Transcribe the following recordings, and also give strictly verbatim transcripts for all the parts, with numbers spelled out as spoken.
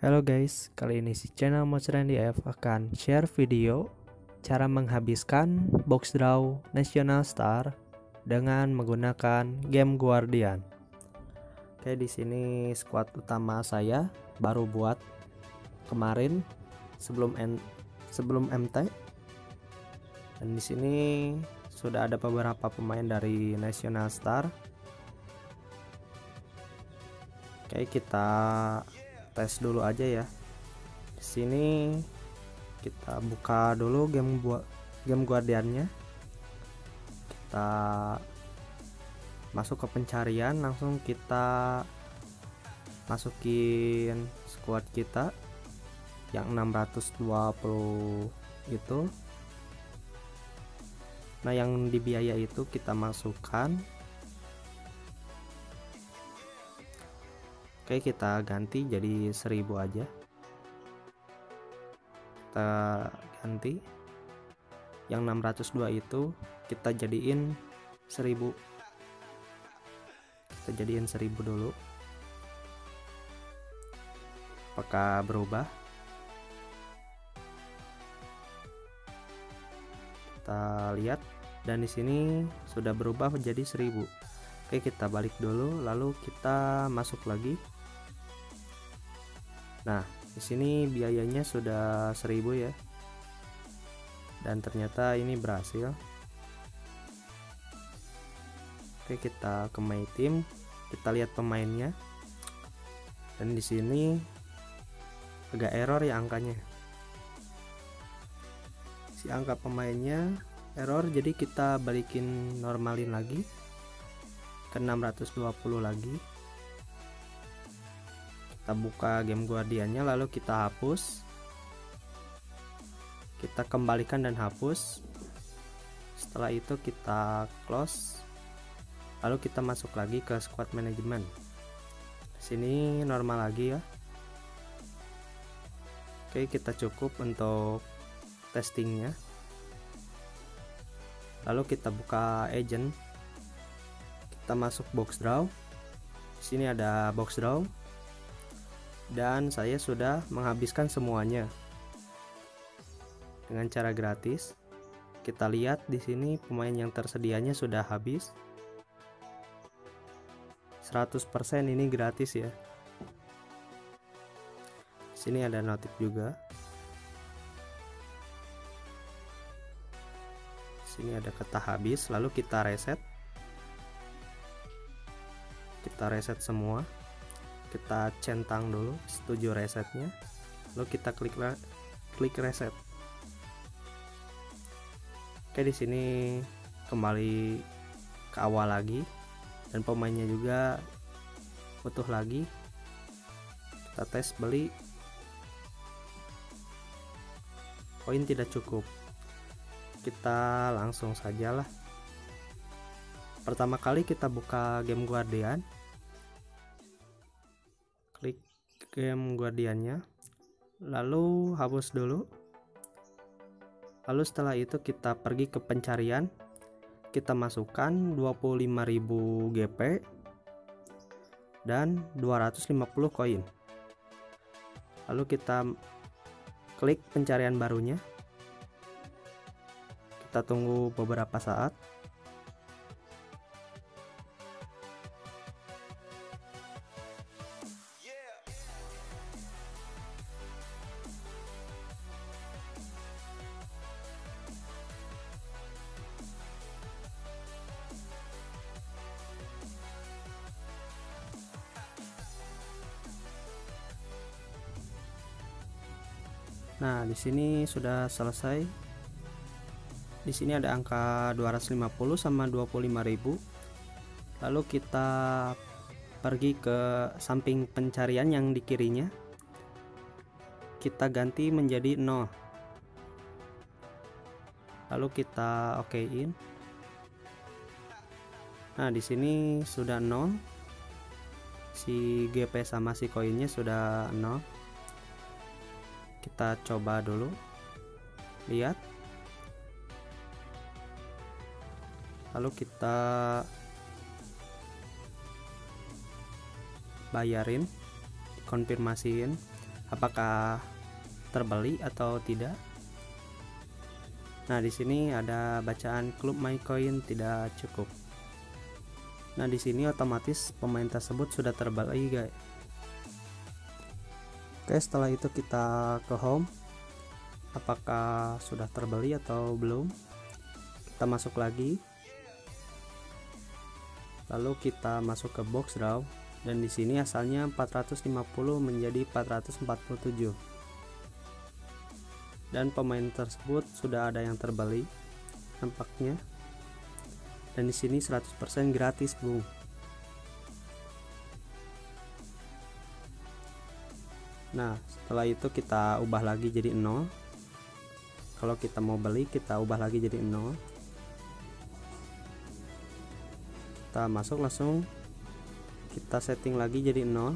Halo guys, kali ini si channel Mocrandy F akan share video cara menghabiskan box draw National Star dengan menggunakan game Guardian. Oke, di sini squad utama saya baru buat kemarin sebelum N, sebelum M T. Dan di sini sudah ada beberapa pemain dari National Star. Oke, kita tes dulu aja ya. Di sini kita buka dulu game buat game Guardiannya. Kita masuk ke pencarian, langsung kita masukin squad kita yang enam ratus dua puluh itu. Nah, yang di biaya itu kita masukkan. Oke, kita ganti jadi seribu aja. Kita ganti yang enam ratus dua itu kita jadiin seribu. Kita jadiin seribu dulu. Apakah berubah? Kita lihat, dan di sini sudah berubah menjadi seribu. Oke, kita balik dulu, lalu kita masuk lagi. Nah, di sini biayanya sudah seribu ya. Dan ternyata ini berhasil. Oke, kita ke my team, kita lihat pemainnya. Dan di sini agak error ya angkanya. Si angka pemainnya error, jadi kita balikin normalin lagi ke enam ratus dua puluh lagi. Kita buka game Guardiannya, lalu kita hapus, kita kembalikan dan hapus. Setelah itu kita close, lalu kita masuk lagi ke squad management. Sini normal lagi ya. Oke, kita cukup untuk testingnya. Lalu kita buka agent, kita masuk box draw. Sini ada box draw. Dan saya sudah menghabiskan semuanya dengan cara gratis. Kita lihat di sini pemain yang tersedianya sudah habis. seratus persen ini gratis ya. Sini ada notif juga. Sini ada kata habis, lalu kita reset. Kita reset semua. Kita centang dulu setuju resetnya, lalu kita klik klik reset. Oke, di sini kembali ke awal lagi, dan pemainnya juga utuh lagi. Kita tes beli, koin tidak cukup. Kita langsung sajalah. Pertama kali kita buka game Guardian, klik game Guardiannya, lalu hapus dulu. Lalu setelah itu kita pergi ke pencarian, kita masukkan dua puluh lima ribu G P dan dua ratus lima puluh koin. Lalu kita klik pencarian barunya, kita tunggu beberapa saat. Nah, di sini sudah selesai. Di sini ada angka dua ratus lima puluh sama dua puluh lima ribu. Lalu kita pergi ke samping pencarian yang di kirinya. Kita ganti menjadi nol. Lalu kita okein. Nah, di sini sudah nol. Si G P sama si koinnya sudah nol. Kita coba dulu, lihat, lalu kita bayarin, konfirmasiin. apakah terbeli atau tidak. Nah, di sini ada bacaan klub MyCoin tidak cukup. Nah, di sini otomatis pemain tersebut sudah terbeli, guys. Oke, setelah itu kita ke home. Apakah sudah terbeli atau belum? Kita masuk lagi. Lalu kita masuk ke box draw dan di sini asalnya empat ratus lima puluh menjadi empat ratus empat puluh tujuh. Dan pemain tersebut sudah ada yang terbeli nampaknya. Dan di sini seratus persen gratis, Bung. Nah, setelah itu kita ubah lagi jadi nol. Kalau kita mau beli, kita ubah lagi jadi nol. Kita masuk langsung, kita setting lagi jadi nol.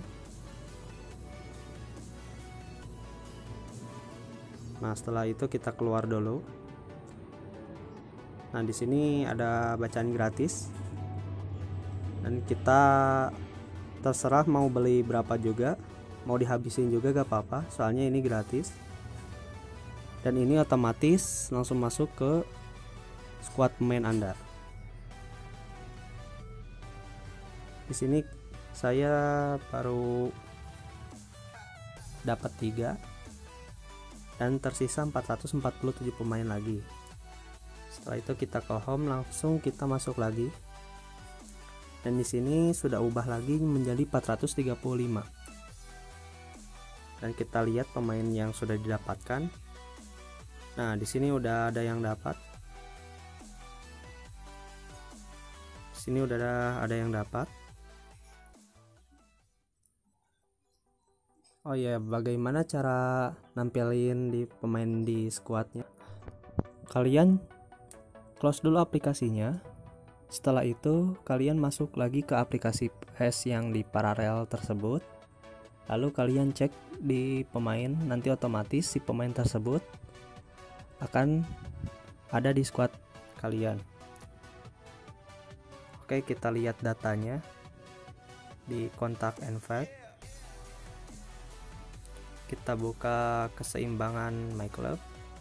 Nah, setelah itu kita keluar dulu. Nah, di sini ada bacaan gratis. Dan kita terserah mau beli berapa juga, mau dihabisin juga gak apa-apa, soalnya ini gratis. Dan ini otomatis langsung masuk ke squad pemain Anda. Di sini saya baru dapat tiga dan tersisa empat ratus empat puluh tujuh pemain lagi. Setelah itu kita ke home, langsung kita masuk lagi. Dan di sini sudah ubah lagi menjadi empat ratus tiga puluh lima. Dan kita lihat pemain yang sudah didapatkan. Nah, di sini udah ada yang dapat. Di sini udah ada, ada yang dapat. Oh ya, bagaimana cara nampilin di pemain di squadnya? Kalian close dulu aplikasinya. Setelah itu kalian masuk lagi ke aplikasi P E S yang di paralel tersebut. Lalu kalian cek di pemain, nanti otomatis si pemain tersebut akan ada di squad kalian. Oke, kita lihat datanya di kontak and fact. Kita buka keseimbangan My Club.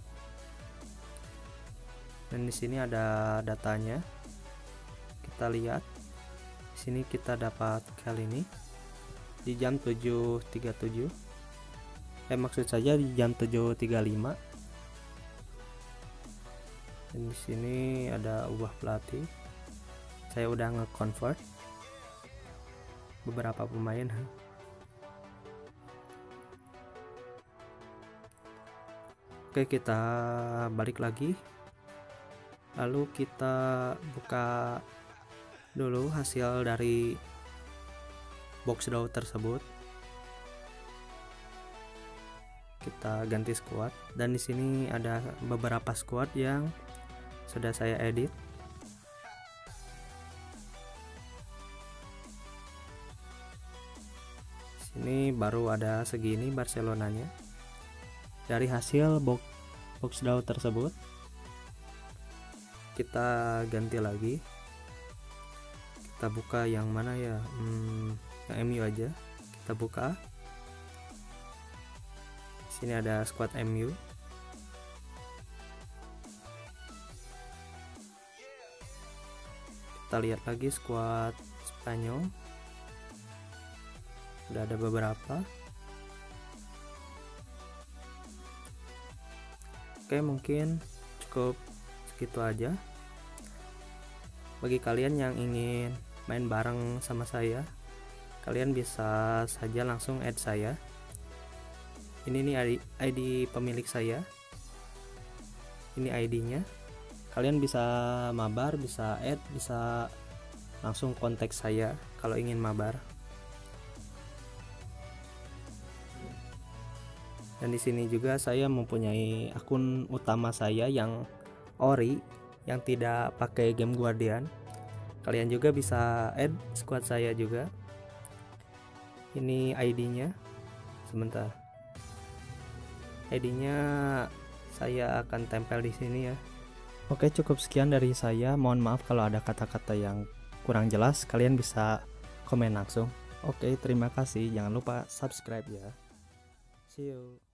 Dan di sini ada datanya. Kita lihat. Di sini kita dapat kali ini di jam tujuh tiga puluh tujuh. Eh maksud saja di jam tujuh tiga puluh lima. Dan di sini ada ubah pelatih. Saya udah nge-convert beberapa pemain. Oke, kita balik lagi. Lalu kita buka dulu hasil dari box draw tersebut. Kita ganti squad dan di sini ada beberapa squad yang sudah saya edit. Sini baru ada segini Barcelonanya. Dari hasil box box draw tersebut kita ganti lagi. Kita buka yang mana ya? Hmm, yang M U aja. Kita buka. Sini ada squad M U. Kita lihat lagi squad Spanyol. Udah ada beberapa. Oke, mungkin cukup segitu aja. Bagi kalian yang ingin main bareng sama saya, kalian bisa saja langsung add saya. Ini nih I D pemilik saya. Ini I D-nya. Kalian bisa mabar, bisa add, bisa langsung kontak saya kalau ingin mabar. Dan di sini juga saya mempunyai akun utama saya yang ori, yang tidak pakai game Guardian. Kalian juga bisa add squad saya juga. Ini I D-nya. Sebentar. I D-nya saya akan tempel di sini ya. Oke, cukup sekian dari saya. Mohon maaf kalau ada kata-kata yang kurang jelas. Kalian bisa komen langsung. Oke, terima kasih. Jangan lupa subscribe ya. See you.